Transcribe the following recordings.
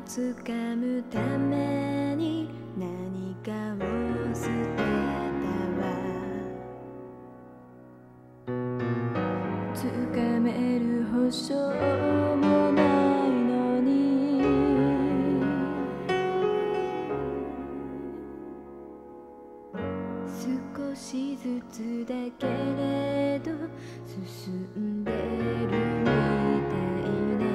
つかむために何かを捨てたわ。つかめる保証もないのに少しずつだけれど進んでるみたいね。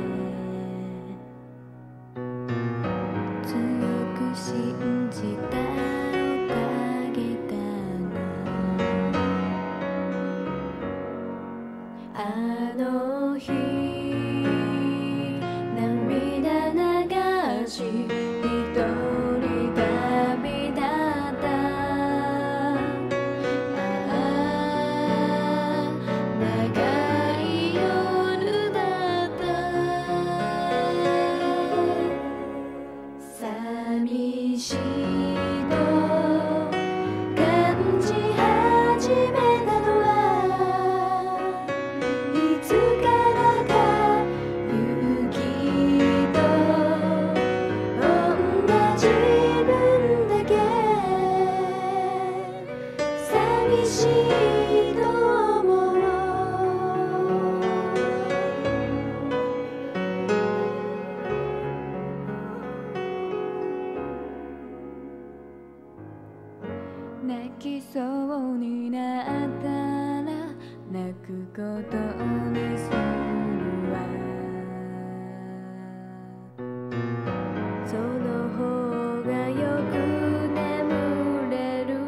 強く信じたおかげかな。あの日涙流し一人旅立った。長い夜だった。寂しいと感じ始めたのはいつからか。雪と同じ自分だけ寂しいと思う。泣きそうになったら泣くことにするわ。その方がよく眠れる。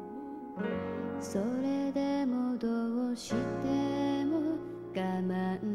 それでもどうしても我慢